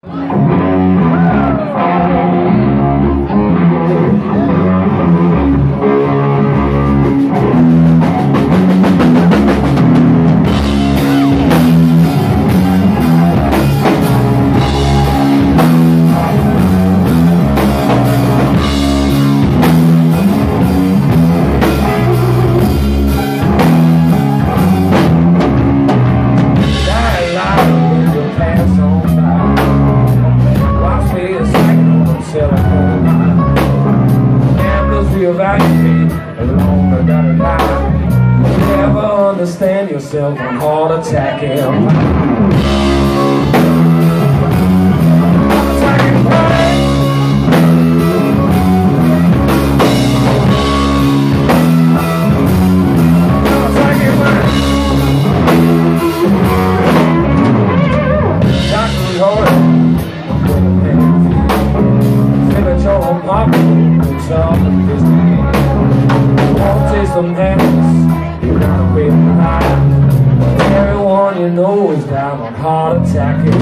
Understand yourself on heart attacking. Some hands, you gotta wait in line. Everyone you know is down on heart attacking.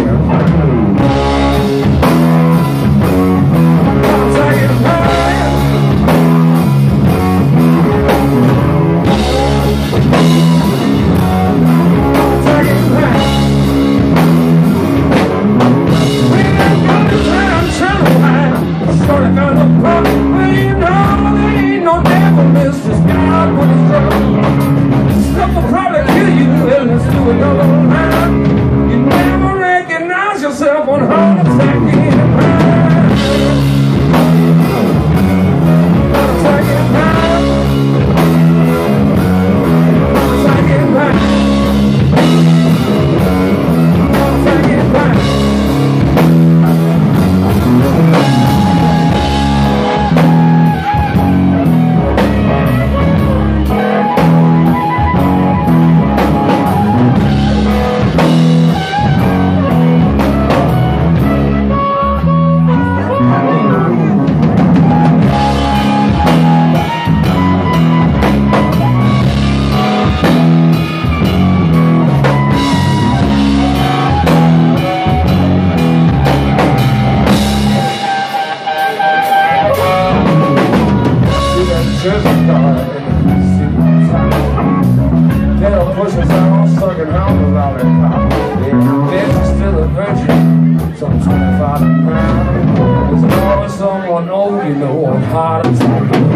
You know I'm hard attacking.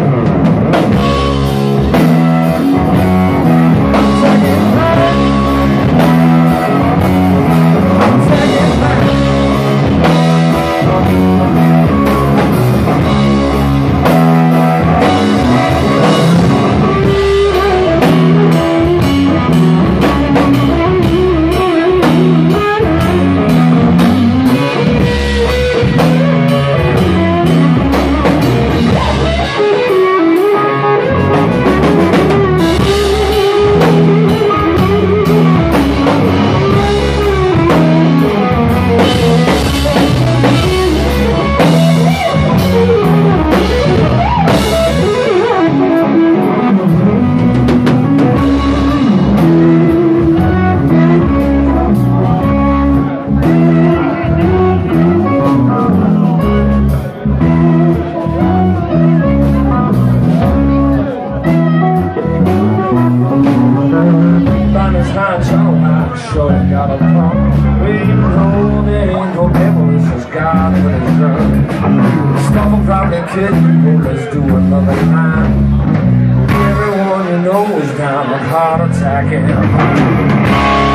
Sure got a problem. We know there ain't no devil, it's just God with his drum. Stuff will probably kill you, let's do another time. Everyone you know is down with heart attacking.